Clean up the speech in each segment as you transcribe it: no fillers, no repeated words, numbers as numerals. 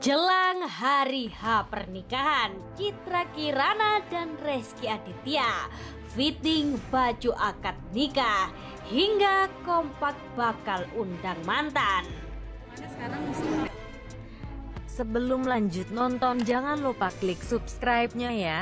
Jelang hari H pernikahan, Citra Kirana dan Rezky Aditya fitting baju akad nikah hingga kompak bakal undang mantan. Sebelum lanjut nonton, jangan lupa klik subscribe-nya ya.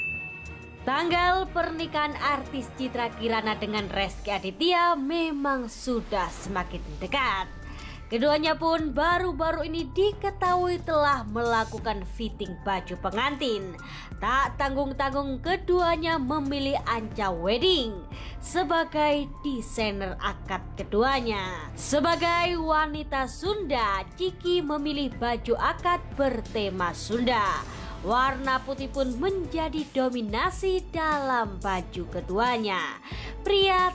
Tanggal pernikahan artis Citra Kirana dengan Rezky Aditya memang sudah semakin dekat. Keduanya pun baru-baru ini diketahui telah melakukan fitting baju pengantin. Tak tanggung-tanggung keduanya memilih Anca Wedding sebagai desainer akad keduanya. Sebagai wanita Sunda, Ciki memilih baju akad bertema Sunda. Warna putih pun menjadi dominasi dalam baju keduanya. Pria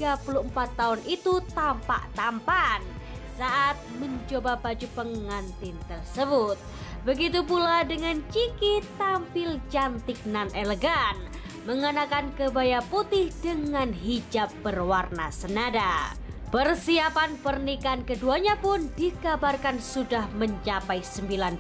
34 tahun itu tampak tampan saat mencoba baju pengantin tersebut. Begitu pula dengan Ciki, tampil cantik nan elegan mengenakan kebaya putih dengan hijab berwarna senada. Persiapan pernikahan keduanya pun dikabarkan sudah mencapai 90%,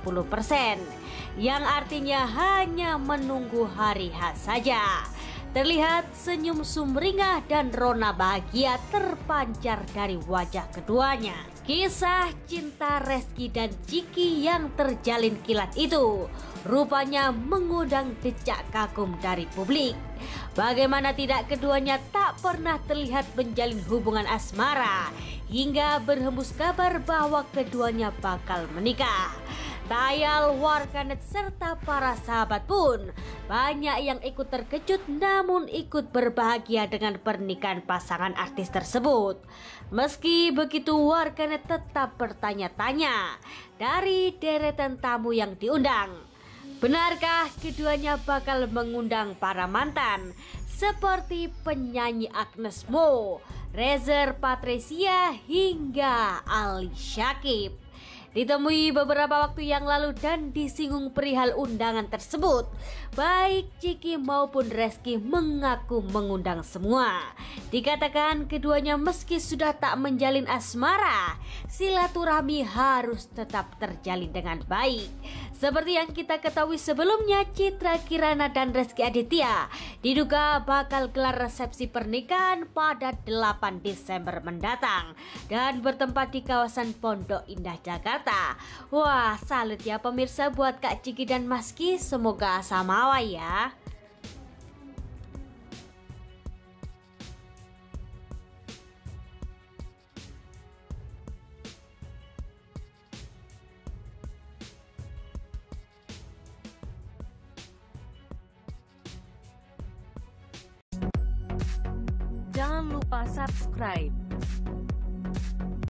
yang artinya hanya menunggu hari H saja. Terlihat senyum sumringah dan rona bahagia terpancar dari wajah keduanya. Kisah cinta Rezky dan Ciki yang terjalin kilat itu rupanya mengundang decak kagum dari publik. Bagaimana tidak, keduanya tak pernah terlihat menjalin hubungan asmara hingga berhembus kabar bahwa keduanya bakal menikah. Tayal, warganet serta para sahabat pun banyak yang ikut terkejut namun ikut berbahagia dengan pernikahan pasangan artis tersebut. Meski begitu, warganet tetap bertanya-tanya dari deretan tamu yang diundang. Benarkah keduanya bakal mengundang para mantan seperti penyanyi Agnes Mo, Reza Patricia hingga Ali Syakib? Ditemui beberapa waktu yang lalu dan disinggung perihal undangan tersebut, baik Ciki maupun Rezky mengaku mengundang semua. Dikatakan keduanya meski sudah tak menjalin asmara, silaturahmi harus tetap terjalin dengan baik. Seperti yang kita ketahui sebelumnya, Citra Kirana dan Rezky Aditya diduga bakal gelar resepsi pernikahan pada 8 Desember mendatang dan bertempat di kawasan Pondok Indah, Jakarta. Wah, salut ya pemirsa buat Kak Ciki dan Mas Ki, semoga samawa ya. Jangan lupa subscribe.